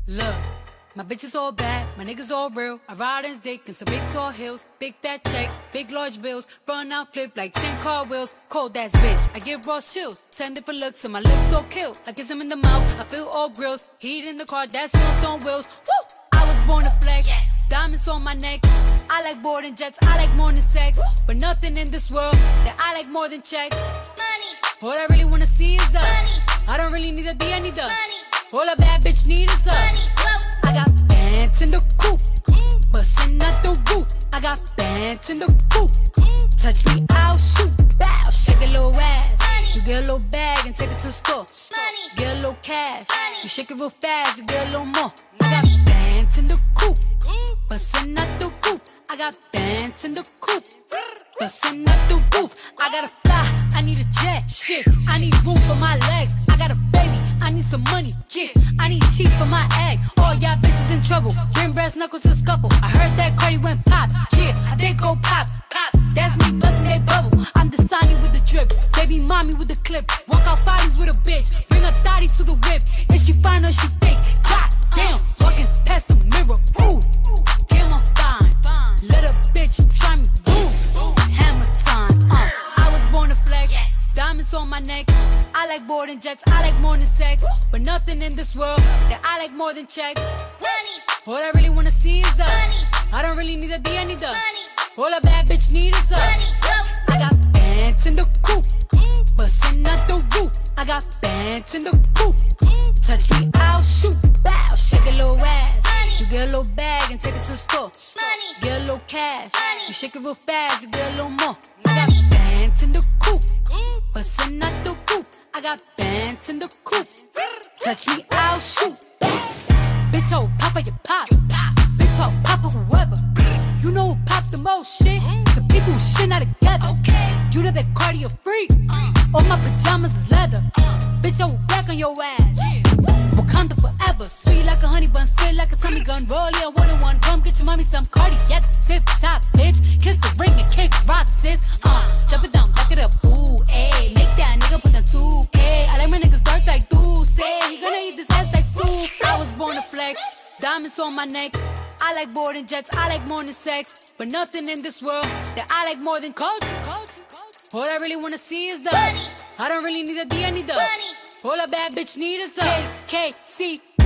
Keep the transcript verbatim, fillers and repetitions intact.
Look, my bitches all bad, my niggas all real. I ride in dick in some big tall hills, big fat checks, big large bills. Run out, flip like ten car wheels. Cold ass bitch, I give raw chills. Ten different looks and my lips all kill. I kiss him in the mouth, I feel all grills. Heat in the car, that smells on wheels. Woo! I was born to flex, yes. Diamonds on my neck. I like boarding jets, I like more than sex. But nothing in this world that I like more than checks. Money. All I really wanna see is the money. I don't really need a D, I need the money. All a bad bitch need is the money. I got bands in the coop, bustin' out the roof. I got bands in the coop. Touch me, I'll shoot. Bow, shake a little ass. Money. You get a little bag and take it to the store. Money. Get a little cash. Money. You shake it real fast, you get a little more. Money. I got bands in the coop, bustin' out the roof. I got bands in the coop, bustin' out the roof. I gotta fly, I need a jet. Shit, I need room for my legs. I got a baby, I need some money. Yeah, I need teeth for my egg. All y'all bitches in trouble, bring brass knuckles to scuffle. I heard that Cardi went pop. Yeah, I did go pop, pop. That's me bustin' that bubble. I'm the Sonny with the drip, baby mommy with the clip. Walk out bodies with a bitch, bring a thotty to the whip. Is she fine or she fake? God damn, walking past the mirror. Ooh, damn I'm fine. Let a bitch try me. Boom, hammer time. Uh, I was born to flex. Yes. Diamonds on my neck. I like boarding jets. I like more than sex. But nothing in this world that I like more than checks. Money. All I really wanna see is the money. I don't really need a D, I need the money. All a bad bitch need is the money. I got bands in the coop, bustin' out the roof. I got bands in the coop. Touch me, I'll shoot. Bow, shake a little ass. You get a little bag and take it to the store. Money. Get a little cash. Money. You shake it real fast, you get a little more. Money. I got bands in the coop, bustin' out the roof. I got bands in the coop. Touch me, I'll shoot. Bitch, oh, papa, you pop. Bitch, oh, papa, whoever. You know who pop the most shit? The people who shit not together. Okay. You know that Cardi a freak. All my pajamas is leather. Bitch, I will back on your ass. Wakanda forever. Sweet like a honey bun, spit like a tummy gun. Roll it on one on one. Come get your mommy some Cardi at the tip top, bitch. Kiss the ring and kick rock, sis. Uh, jump it down, back it up. Ooh, ayy. Make that nigga put down two K. I like my niggas dark like do say. He gonna eat this ass like soup. I was born to flex. Diamonds on my neck. I like boarding jets. I like more than sex. But nothing in this world that I like more than culture. All I really wanna see is the money. I don't really need a D, I need the money. All a bad bitch need is a K K C